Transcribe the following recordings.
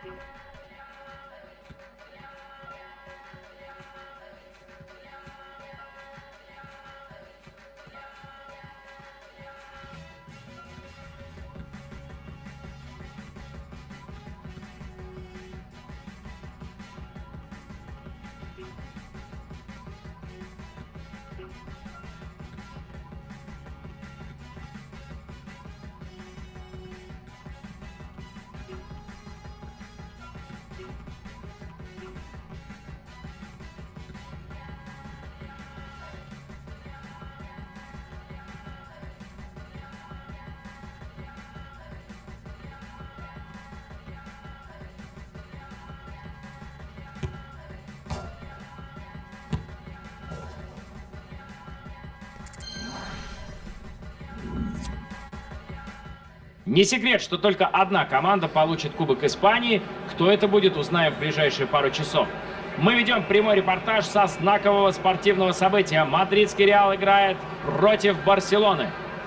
Не секрет, что только одна команда получит Кубок Испании. Кто это будет, узнаем в ближайшие пару часов. Мы ведем прямой репортаж со знакового спортивного события. Мадридский Реал играет против Барселоны.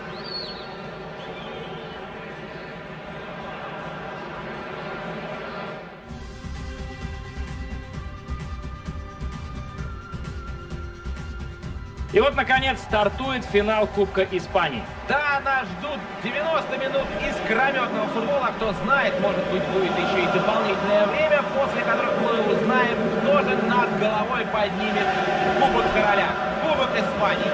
И вот, наконец, стартует финал Кубка Испании. Да, нас ждут 90 минут искрометного футбола. Кто знает, может быть, будет еще и дополнительное время, после которых мы узнаем, кто же над головой поднимет Кубок Короля, Кубок Испании.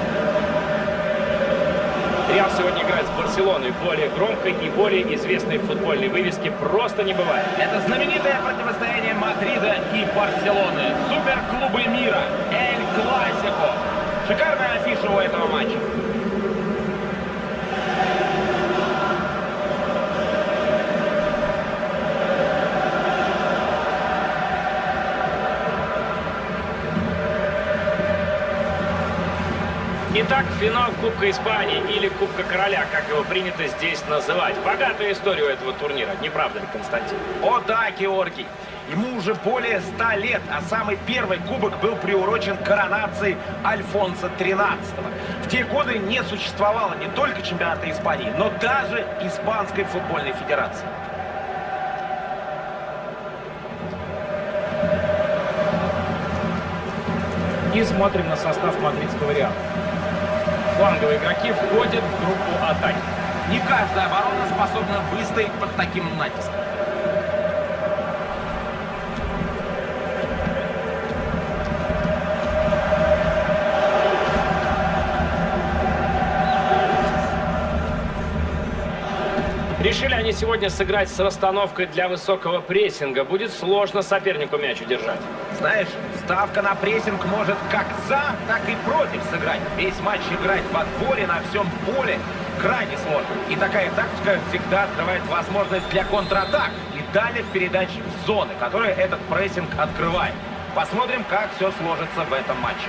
Реал сегодня играет с Барселоной. Более громкой и более известной футбольной вывески просто не бывает. Это знаменитое противостояние Мадрида и Барселоны. Суперклубы мира. Эль Классико. Шикарная афиша у этого матча. Итак, финал Кубка Испании или Кубка Короля, как его принято здесь называть. Богатая история у этого турнира, не правда ли, Константин? О да, Георгий. Ему уже более 100 лет, а самый первый кубок был приурочен к коронации Альфонса XIII. В те годы не существовало не только чемпионата Испании, но даже Испанской футбольной федерации. И смотрим на состав мадридского Реала. Фланговые игроки входят в группу атаки. Не каждая оборона способна выстоять под таким натиском. Решили они сегодня сыграть с расстановкой для высокого прессинга. Будет сложно сопернику мяч удержать. Знаешь, ставка на прессинг может как за, так и против сыграть. Весь матч играть в отборе на всем поле крайне сложно. И такая тактика всегда открывает возможность для контратак и дальних передач в зоны, которые этот прессинг открывает. Посмотрим, как все сложится в этом матче.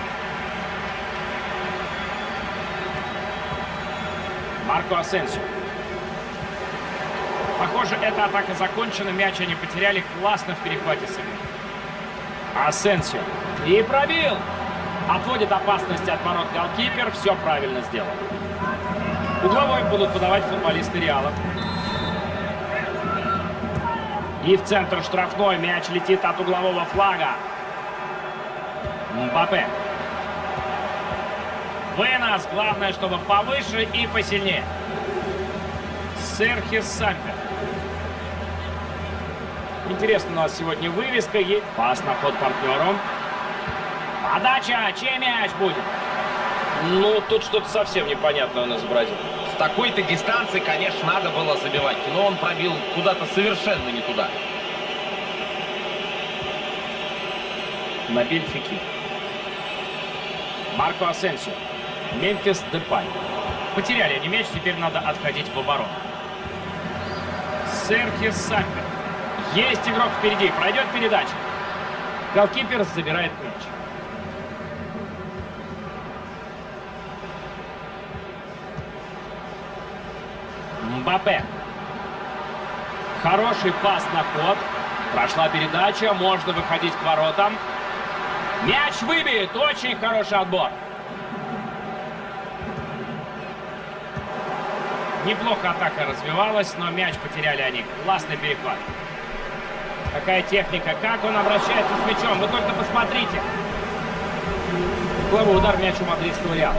Марко Асенсио. Похоже, эта атака закончена. Мяч они потеряли. Классно в перехвате сыграли. Асенсио. И пробил. Отводит опасность от ворот голкипер. Все правильно сделал. Угловой будут подавать футболисты Реала. И в центр штрафной. Мяч летит от углового флага. Мбаппе. Вынос. Главное, чтобы повыше и посильнее. Серхио Сампер. Интересно, у нас сегодня вывеска. Пас на ход партнеру. Подача. Чей мяч будет? Ну, тут что-то совсем непонятное он изобразил. С такой-то дистанции, конечно, надо было забивать. Но он пробил куда-то совершенно не туда. Набиль Фекир. Марко Асенсио. Мемфис Депай. Потеряли они мяч, теперь надо отходить в оборону. Серхио Сампер. Есть игрок впереди, пройдет передача. Голкипер забирает мяч. Мбаппе. Хороший пас на ход. Прошла передача, можно выходить к воротам. Мяч выбит, очень хороший отбор. Неплохо атака развивалась, но мяч потеряли они. Классный перехват. Какая техника, как он обращается с мячом. Вы только посмотрите. Угловой удар, мяч у мадридского Реала.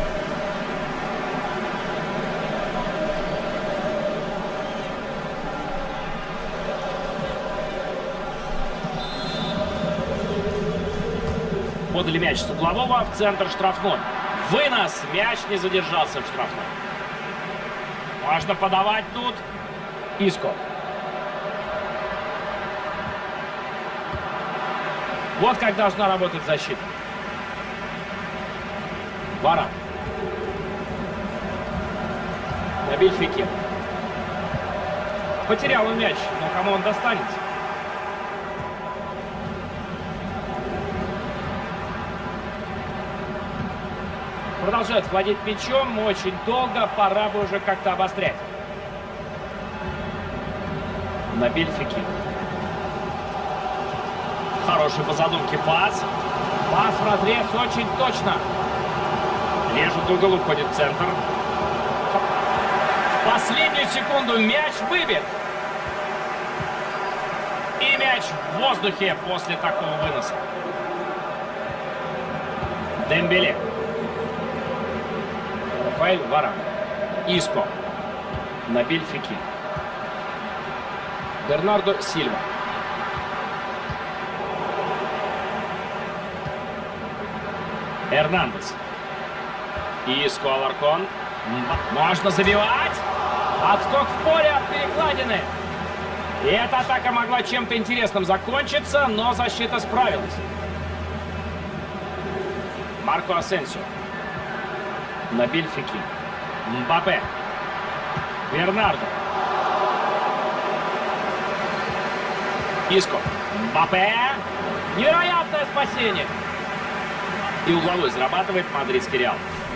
Подали мяч с углового в центр штрафной. Вынос. Мяч не задержался в штрафной. Можно подавать тут. Иско. Вот как должна работать защита. Варан. Набиль Фекир. Потерял он мяч, но кому он достанется? Продолжает владеть мячом очень долго. Пора бы уже как-то обострять. Набиль Фекир. Хороший по задумке пас. Пас в разрез очень точно. Режет угол, уходит в центр. В последнюю секунду мяч выбит. И мяч в воздухе после такого выноса. Дембеле. Рафаэль Варан. Иско. Набиль Фекир. Бернардо Сильва. Эрнандес. Иско Аларкон. Можно забивать. Отскок в поле от перекладины. И эта атака могла чем-то интересным закончиться, но защита справилась. Марко Асенсио. Набиль Фекир. Мбаппе. Бернардо. Иско. Мбаппе. Невероятное спасение. И угловой зарабатывает мадридский Реал.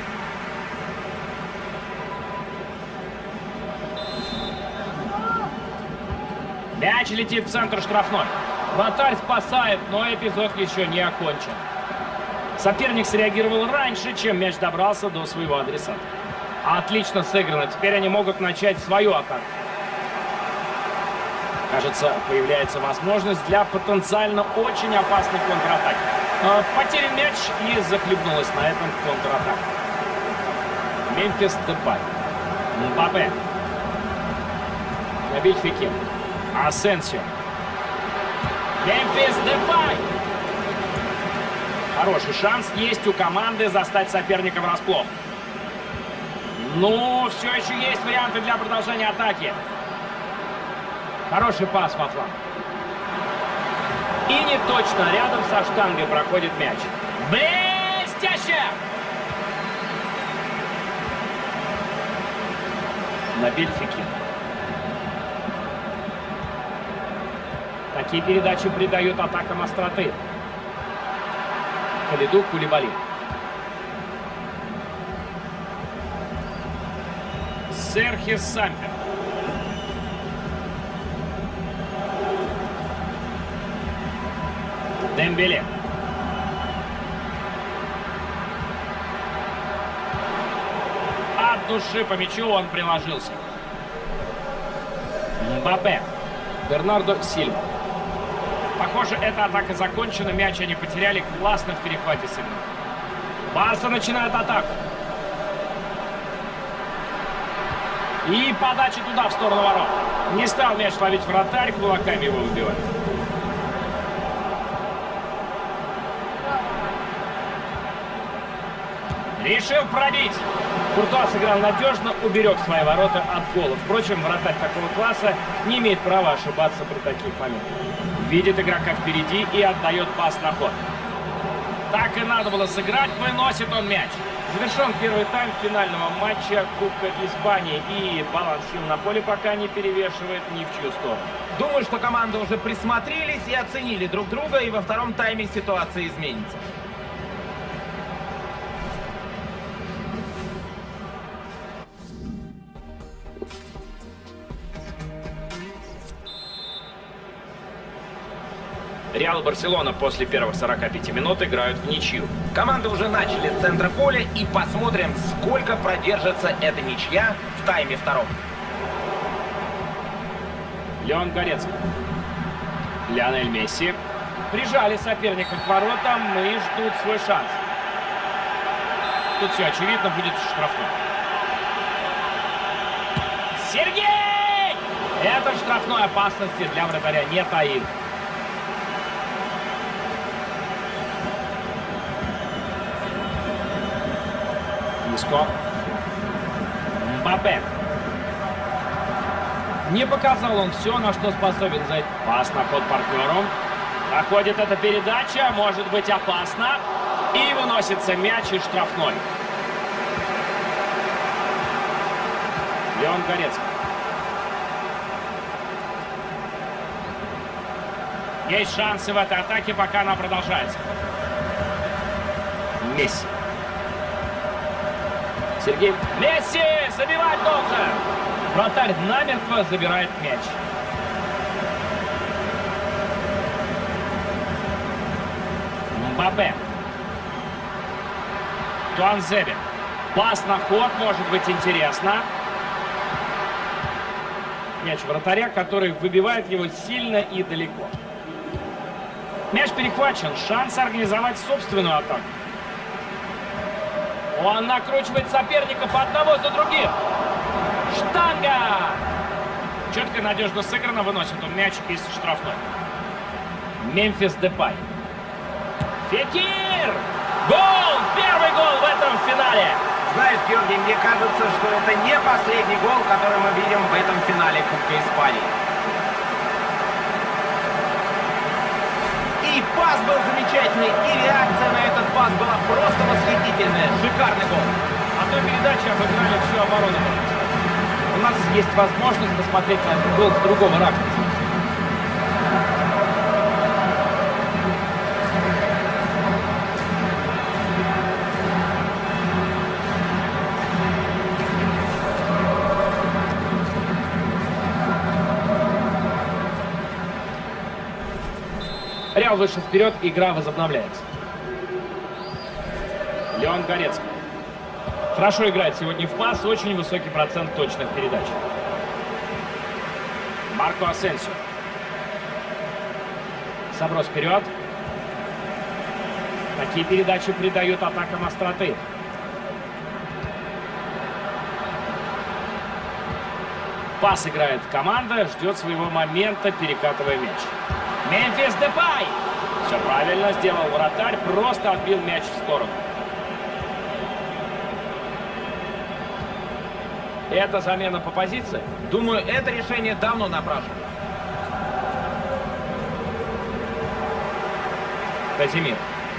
Мяч летит в центр штрафной. Вратарь спасает, но эпизод еще не окончен. Соперник среагировал раньше, чем мяч добрался до своего адресата. Отлично сыграно. Теперь они могут начать свою атаку. Кажется, появляется возможность для потенциально очень опасной контратаки. Потерян мяч и захлебнулась на этом контратаке. Мемфис Депай. Мбаппе. Набиль Фекир. Асенсио. Мемфис Депай. Хороший шанс есть у команды застать соперника врасплох. Ну, все еще есть варианты для продолжения атаки. Хороший пас во фланг. И не точно. Рядом со штангой проходит мяч. Блестяще! Набиль Фекир. Такие передачи придают атакам остроты. Калиду Кулибали. Серхио Сампер. Дембеле. От души по мячу он приложился. Мбаппе. Бернардо Сильва. Похоже, эта атака закончена. Мяч они потеряли. Классно в перехвате сыграли. Барса начинает атаку. И подача туда, в сторону ворот. Не стал мяч ловить вратарь, кулаками его выбивать. Решил пробить. Куртуа сыграл надежно, уберег свои ворота от гола. Впрочем, вратарь такого класса не имеет права ошибаться при таких моментах. Видит игрока впереди и отдает пас на ход. Так и надо было сыграть, выносит он мяч. Завершен первый тайм финального матча Кубка Испании. И баланс сил на поле пока не перевешивает ни в чью сторону. Думаю, что команды уже присмотрелись и оценили друг друга, и во втором тайме ситуация изменится. Реал и Барселона после первых 45 минут играют в ничью. Команды уже начали с центра поля, и посмотрим, сколько продержится эта ничья в тайме втором. Леон Горецкий. Лионель Месси. Прижали соперника к воротам и ждут свой шанс. Тут все очевидно, будет штрафной. Сергей! Это штрафной, опасности для вратаря не таит. Низко. Мбаппе. Не показал он все, на что способен. Пас на ход партнеру. Проходит эта передача, может быть опасно. И выносится мяч из штрафной. Леон Горецкий. Есть шансы в этой атаке, пока она продолжается. Месси. Сергей. Месси! Забивать должен! Вратарь намертво забирает мяч. Мбаппе. Туанзебе. Пас на ход, может быть интересно. Мяч вратаря, который выбивает его сильно и далеко. Мяч перехвачен. Шанс организовать собственную атаку. Он накручивает соперников одного за другим. Штанга! Четко, надежно сыграно. Выносит он мяч из штрафной. Мемфис Депай. Фекир! Гол! Первый гол в этом финале! Знаешь, Георгий, мне кажется, что это не последний гол, который мы видим в этом финале Кубка Испании. И пас был замечательный, и реакция на этот пас была просто восхитительная. Шикарный гол. А то передачи обыграли всю оборону. У нас есть возможность посмотреть на этот гол с другого ракурса. Реал вышел вперед, игра возобновляется. Леон Горецкий. Хорошо играет сегодня в пас, очень высокий процент точных передач. Марко Асенсио. Заброс вперед. Такие передачи придают атакам остроты. Пас играет команда, ждет своего момента, перекатывая мяч. Мемфис Депай. Все правильно сделал вратарь, просто отбил мяч в сторону. Это замена по позиции? Думаю, это решение давно напрашивалось. Казимир.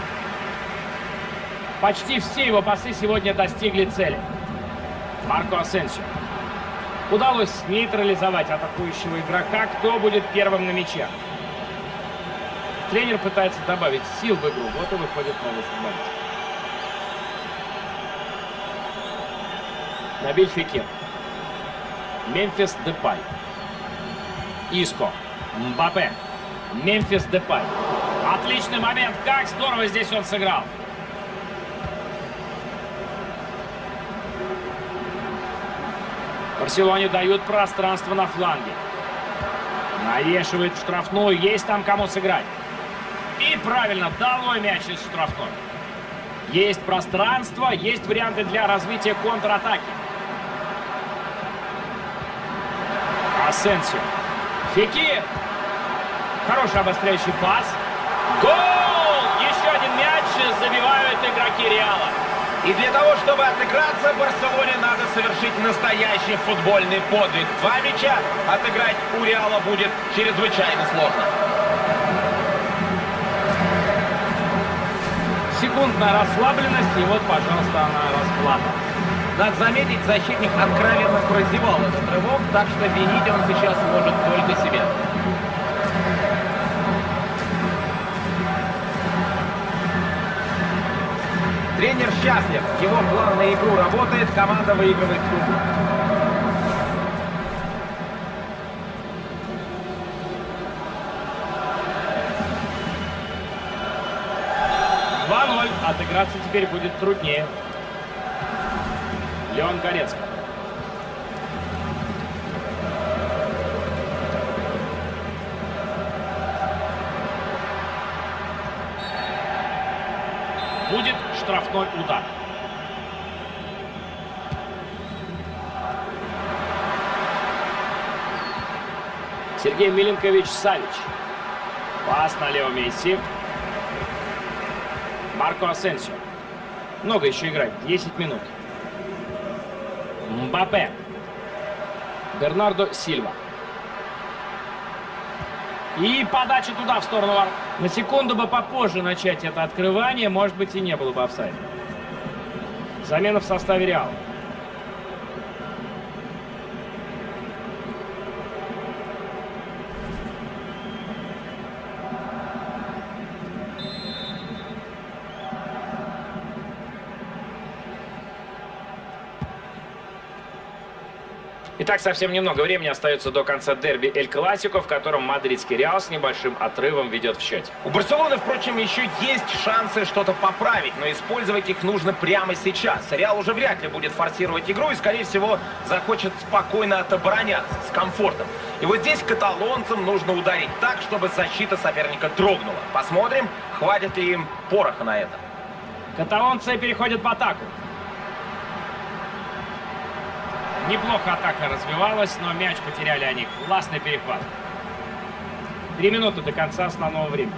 Почти все его пасы сегодня достигли цели. Марко Асенсио. Удалось нейтрализовать атакующего игрока. Кто будет первым на мяче? Тренер пытается добавить сил в игру. Вот и выходит новый футболист. Набиль Фекир. Мемфис Депай. Иско. Мбаппе. Мемфис Депай. Отличный момент. Как здорово здесь он сыграл. Барселоне дают пространство на фланге. Навешивает в штрафную. Есть там кому сыграть. И правильно, долой мяч из штрафной. Есть пространство, есть варианты для развития контратаки. Асенсио. Фекир. Хороший обостряющий пас. Гол! Еще один мяч забивают игроки Реала. И для того, чтобы отыграться, Барселоне надо совершить настоящий футбольный подвиг. 2 мяча отыграть у Реала будет чрезвычайно сложно. Секундная расслабленность, и вот, пожалуйста, она расплата. Надо заметить, защитник откровенно прозевал этот рывок, так что винить он сейчас может только себя. Тренер счастлив. Его план на игру работает, команда выигрывает кубок. Отыграться теперь будет труднее. Леон Горецкий. Будет штрафной удар. Сергей Милинкович-Савич. Пас на Лео Месси. Марко Асенсио. Много еще играть. 10 минут. Мбаппе. Бернардо Сильва. И подача туда, в сторону ворот. На секунду бы попозже начать это открывание, может быть, и не было бы офсайда. Замена в составе Реала. Итак, совсем немного времени остается до конца дерби Эль Классико, в котором мадридский Реал с небольшим отрывом ведет в счете. У Барселоны, впрочем, еще есть шансы что-то поправить, но использовать их нужно прямо сейчас. Реал уже вряд ли будет форсировать игру и, скорее всего, захочет спокойно отобороняться, с комфортом. И вот здесь каталонцам нужно ударить так, чтобы защита соперника дрогнула. Посмотрим, хватит ли им пороха на это. Каталонцы переходят в атаку. Неплохо атака развивалась, но мяч потеряли они. Классный перехват. 3 минуты до конца основного времени.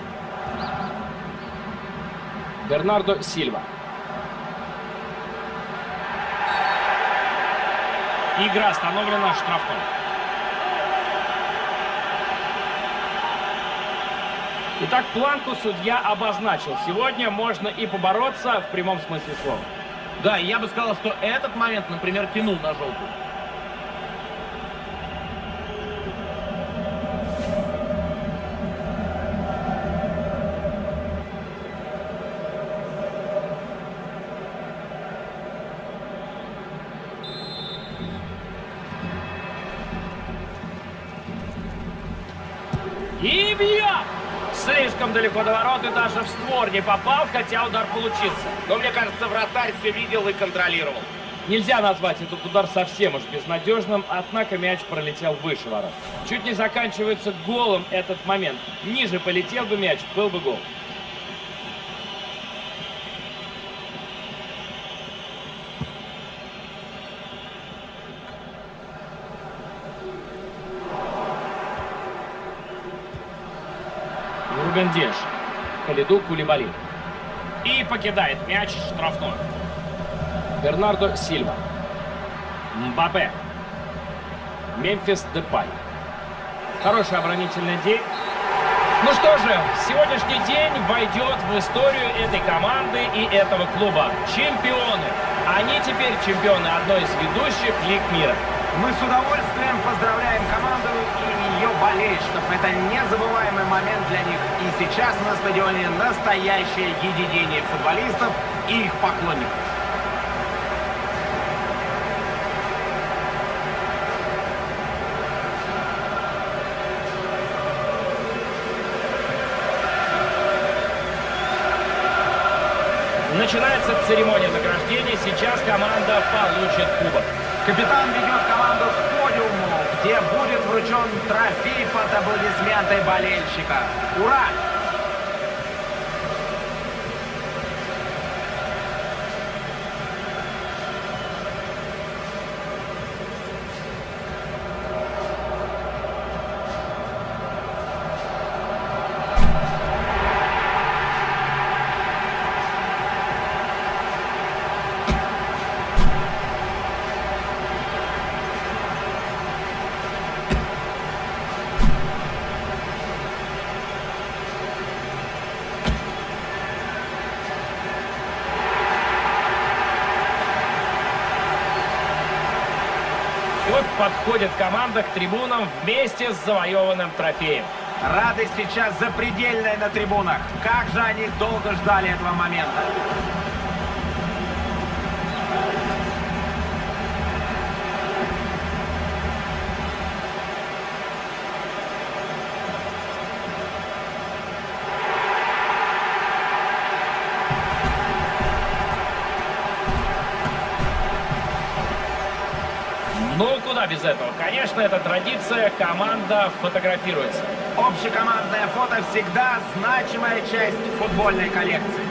Бернардо Сильва. Игра остановлена штрафной. Итак, планку судья обозначил. Сегодня можно и побороться в прямом смысле слова. Да, я бы сказал, что этот момент, например, тянул на желтую. И бьет! Слишком далеко до ворот и даже в створ не попал, хотя удар получился. Но мне кажется, вратарь все видел и контролировал. Нельзя назвать этот удар совсем уж безнадежным, однако мяч пролетел выше ворот. Чуть не заканчивается голом этот момент. Ниже полетел бы мяч, был бы гол. Рубен Диаш. Калиду Кулибали. И покидает мяч штрафной. Бернардо Сильва. Мбаппе. Мемфис Депай. Хороший оборонительный день. Ну что же, сегодняшний день войдет в историю этой команды и этого клуба. Чемпионы. Они теперь чемпионы одной из ведущих лиг мира. Мы с удовольствием поздравляем команду и ее болельщиков. Это незабываемый момент для них. И сейчас на стадионе настоящее единение футболистов и их поклонников. Начинается церемония награждения. Сейчас команда получит кубок. Капитан ведет команду к подиуму, где будет вручен трофей под аплодисменты болельщика. Ура! И вот подходит команда к трибунам вместе с завоеванным трофеем. Радость сейчас запредельная на трибунах. Как же они долго ждали этого момента. Ну, куда без этого? Конечно, это традиция, команда фотографируется. Общекомандное фото всегда значимая часть футбольной коллекции.